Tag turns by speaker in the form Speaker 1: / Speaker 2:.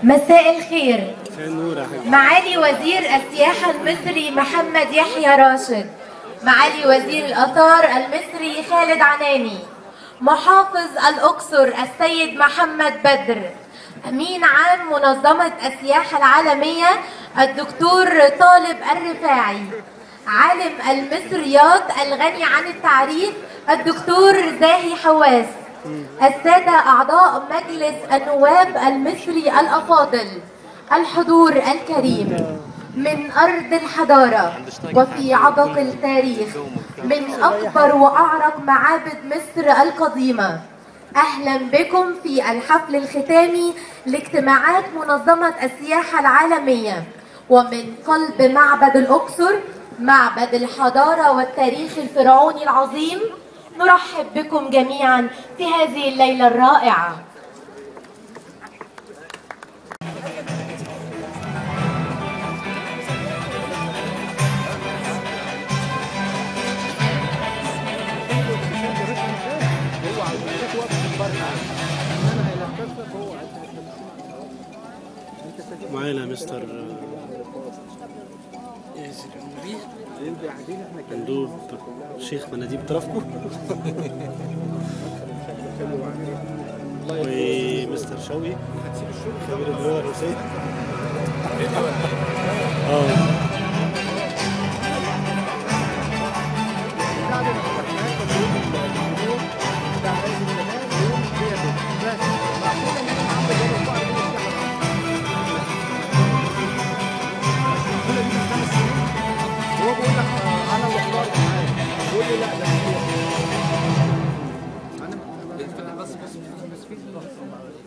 Speaker 1: مساء الخير. معالي وزير السياحة المصري محمد يحيى راشد، معالي وزير الآثار المصري خالد عناني، محافظ الأقصر السيد محمد بدر، أمين عام منظمة السياحة العالمية الدكتور طالب الرفاعي، عالم المصريات الغني عن التعريف الدكتور زاهي حواس، السادة أعضاء مجلس النواب المصري الأفاضل، الحضور الكريم من أرض الحضارة وفي عبق التاريخ من أكبر وأعرق معابد مصر القديمة، أهلا بكم في الحفل الختامي لاجتماعات منظمة السياحة العالمية. ومن قلب معبد الأقصر، معبد الحضارة والتاريخ الفرعوني العظيم، نرحب بكم جميعا في هذه الليلة الرائعة.
Speaker 2: معانا مستر مندوب شيخ مناديب طرفكو ومستر شوقي خبير اللغة الروسية.
Speaker 3: هو بيقول لك انا واختار معاك، بيقول لي لا ده انا بس في